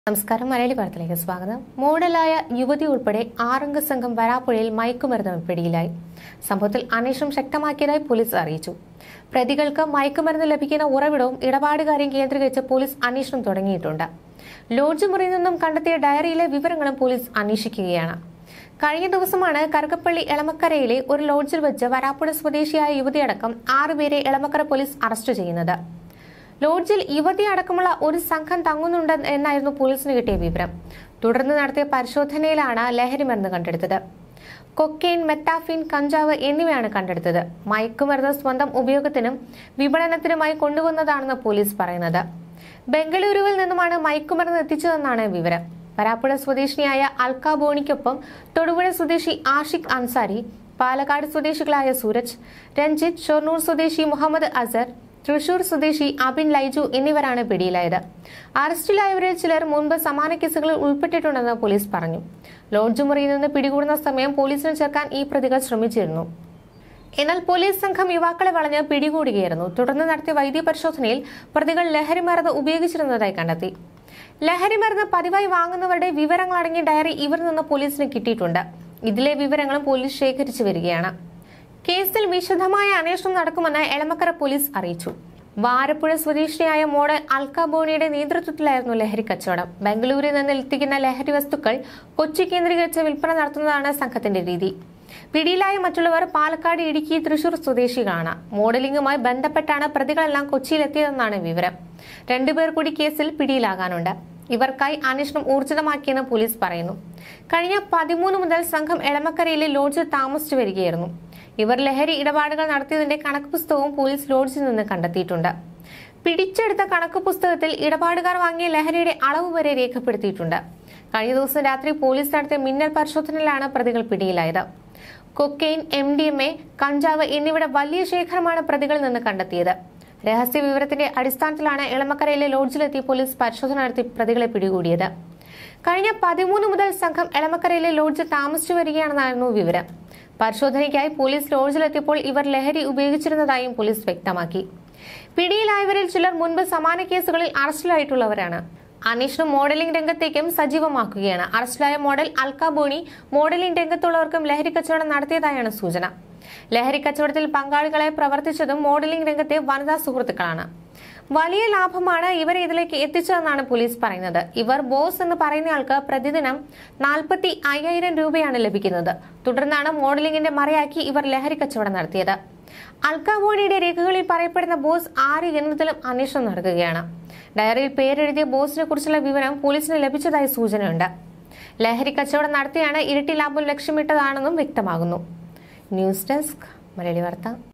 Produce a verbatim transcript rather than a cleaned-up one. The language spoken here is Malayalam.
നമസ്കാരം മലയാളി വാർത്തയിലേക്ക് സ്വാഗതം. മോഡലായ യുവതി ഉൾപ്പെടെ ആറംഗ സംഘം വരാപ്പുഴയിൽ മയക്കുമരുന്ന് പിടിയിലായി. സംഭവത്തിൽ അന്വേഷണം ശക്തമാക്കിയതായി പോലീസ് അറിയിച്ചു. പ്രതികൾക്ക് മയക്കുമരുന്ന് ലഭിക്കുന്ന ഉറവിടവും ഇടപാടുകാരെയും കേന്ദ്രീകരിച്ച് പോലീസ് അന്വേഷണം തുടങ്ങിയിട്ടുണ്ട്. ലോഡ്ജ് മുറിയിൽ നിന്നും കണ്ടെത്തിയ ഡയറിയിലെ വിവരങ്ങളും പോലീസ് അന്വേഷിക്കുകയാണ്. കഴിഞ്ഞ ദിവസമാണ് കറുകപ്പള്ളി എളമക്കരയിലെ ഒരു ലോഡ്ജിൽ വെച്ച് വരാപ്പുഴ സ്വദേശിയായ യുവതിയടക്കം ആറുപേരെ എളമക്കര പോലീസ് അറസ്റ്റ് ചെയ്യുന്നത്. ലോഡ്ജിൽ യുവതി അടക്കമുള്ള ഒരു സംഘം തങ്ങുന്നുണ്ട് എന്നായിരുന്നു പോലീസിന് കിട്ടിയ വിവരം. തുടർന്ന് നടത്തിയ പരിശോധനയിലാണ് ലഹരിമരുന്ന് കണ്ടെടുത്തത്. കൊക്കെയിൻ, മെത്താഫീൻ, കഞ്ചാവ് എന്നിവയാണ് കണ്ടെടുത്തത്. മയക്കുമരുന്ന് സ്വന്തം ഉപയോഗത്തിനും വിപണനത്തിനുമായി കൊണ്ടുവന്നതാണെന്ന് പോലീസ് പറയുന്നത്. ബംഗളൂരുവിൽ നിന്നുമാണ് മയക്കുമരുന്ന് എത്തിച്ചതെന്നാണ് വിവരം. വരാപ്പുഴ സ്വദേശിനിയായ അൽക്ക ബോണിക്കൊപ്പം തൊടുപുഴ സ്വദേശി ആഷിഖ് അൻസാരി, പാലക്കാട് സ്വദേശികളായ സൂരജ്, രഞ്ജിത്ത്, ഷൊർണൂർ സ്വദേശി മുഹമ്മദ് അസർ, തൃശൂർ സ്വദേശി അബിൻ ലൈജു എന്നിവരാണ് പിടിയിലായത്. അറസ്റ്റിലായവരിൽ ചിലർ മുൻപ് സമാന കേസുകളിൽ ഉൾപ്പെട്ടിട്ടുണ്ടെന്ന് പോലീസ് പറഞ്ഞു. ലോഡ്ജ് മുറിയിൽ നിന്ന് പിടികൂടുന്ന സമയം പോലീസിന് ചേർക്കാൻ ഈ പ്രതികൾ ശ്രമിച്ചിരുന്നു. എന്നാൽ പോലീസ് സംഘം യുവാക്കളെ വളഞ്ഞ് പിടികൂടുകയായിരുന്നു. തുടർന്ന് നടത്തിയ വൈദ്യപരിശോധനയിൽ പ്രതികൾ ലഹരിമരുന്ന് ഉപയോഗിച്ചിരുന്നതായി കണ്ടെത്തി. ലഹരിമരുന്ന് പതിവായി വാങ്ങുന്നവരുടെ വിവരങ്ങളടങ്ങിയ ഡയറി ഇവരിൽ നിന്ന് പോലീസിന് കിട്ടിയിട്ടുണ്ട്. ഇതിലെ വിവരങ്ങളും പോലീസ് ശേഖരിച്ചു വരികയാണ്. കേസിൽ വിശദമായ അന്വേഷണം നടക്കുമെന്ന് എളമക്കര പോലീസ് അറിയിച്ചു. വാരപ്പുഴ സ്വദേശിനിയായ മോഡൽ അൽക്ക ബോണിയുടെ നേതൃത്വത്തിലായിരുന്നു ലഹരി കച്ചവടം. ബംഗളൂരിൽ നിന്ന് എത്തിക്കുന്ന ലഹരി വസ്തുക്കൾ കൊച്ചി കേന്ദ്രീകരിച്ച് വിൽപ്പന നടത്തുന്നതാണ് സംഘത്തിന്റെ രീതി. പിടിയിലായ മറ്റുള്ളവർ പാലക്കാട്, ഇടുക്കി, തൃശൂർ സ്വദേശികളാണ്. മോഡലിംഗുമായി ബന്ധപ്പെട്ടാണ് പ്രതികളെല്ലാം കൊച്ചിയിലെത്തിയതെന്നാണ് വിവരം. രണ്ടുപേർ കൂടി കേസിൽ പിടിയിലാകാനുണ്ട്. ഇവർക്കായി അന്വേഷണം ഊർജിതമാക്കിയെന്ന് പോലീസ് പറയുന്നു. കഴിഞ്ഞ പതിമൂന്ന് മുതൽ സംഘം എളമക്കരയിലെ ലോഡ്ജിൽ താമസിച്ചു വരികയായിരുന്നു. ഇവർ ലഹരി ഇടപാടുകൾ നടത്തിയതിന്റെ കണക്ക് പുസ്തകവും പോലീസ് ലോഡ്ജിൽ നിന്ന് കണ്ടെത്തിയിട്ടുണ്ട്. പിടിച്ചെടുത്ത കണക്ക് പുസ്തകത്തിൽ ഇടപാടുകാർ വാങ്ങിയ ലഹരിയുടെ അളവ് വരെ രേഖപ്പെടുത്തിയിട്ടുണ്ട്. കഴിഞ്ഞ ദിവസം രാത്രി പോലീസ് നടത്തിയ മിന്നൽ പരിശോധനയിലാണ് പ്രതികൾ പിടിയിലായത്. Cocaine, M D M A, കഞ്ചാവ് എന്നിവയുടെ വലിയ ശേഖരമാണ് പ്രതികളിൽ നിന്ന് കണ്ടെത്തിയത്. രഹസ്യ വിവരത്തിന്റെ അടിസ്ഥാനത്തിലാണ് എളമക്കരയിലെ ലോഡ്ജിലെത്തി പോലീസ് പരിശോധന നടത്തി പ്രതികളെ പിടികൂടിയത്. കഴിഞ്ഞ പതിമൂന്ന് മുതൽ സംഘം എളമക്കരയിലെ ലോഡ്ജിൽ താമസിച്ചു വരികയാണെന്നായിരുന്നു വിവരം. പരിശോധനയ്ക്കായി പോലീസ് ലോഡ്ജിലെത്തിയപ്പോൾ ഇവർ ലഹരി ഉപയോഗിച്ചിരുന്നതായും പോലീസ് വ്യക്തമാക്കി. പിടിയിലായവരിൽ ചിലർ മുൻപ് സമാന കേസുകളിൽ അറസ്റ്റിലായിട്ടുള്ളവരാണ്. അന്വേഷണം മോഡലിംഗ് രംഗത്തേക്കും സജീവമാക്കുകയാണ്. അറസ്റ്റിലായ മോഡൽ അൽക്ക ബോണി മോഡലിംഗ് രംഗത്തുള്ളവർക്കും ലഹരി കച്ചവടം നടത്തിയതായാണ് സൂചന. ലഹരി കച്ചവടത്തിൽ പങ്കാളികളായി പ്രവർത്തിച്ചതും മോഡലിംഗ് രംഗത്തെ വനിതാ സുഹൃത്തുക്കളാണ്. വലിയ ലാഭമാണ് ഇവരെ ഇതിലേക്ക് എത്തിച്ചതെന്നാണ് പോലീസ് പറയുന്നത്. ഇവർ ബോസ് എന്ന് പറയുന്നയാൾക്ക് പ്രതിദിനം നാൽപ്പത്തി അയ്യായിരം രൂപയാണ് ലഭിക്കുന്നത്. തുടർന്നാണ് മോഡലിംഗിന്റെ മറയാക്കി ഇവർ ലഹരി കച്ചവടം നടത്തിയത്. അൽക്ക ബോണിയുടെ രേഖകളിൽ പറയപ്പെടുന്ന ബോസ് ആര് എന്നതിലും അന്വേഷണം നടക്കുകയാണ്. ഡയറിയിൽ പേരെഴുതിയ ബോസിനെ കുറിച്ചുള്ള വിവരം പോലീസിന് ലഭിച്ചതായി സൂചനയുണ്ട്. ലഹരി കച്ചവടം നടത്തിയാണ് ഇരട്ടി ലാഭം ലക്ഷ്യമിട്ടതാണെന്നും വ്യക്തമാകുന്നു. ന്യൂസ് ഡെസ്ക് മലയാളി വാർത്ത.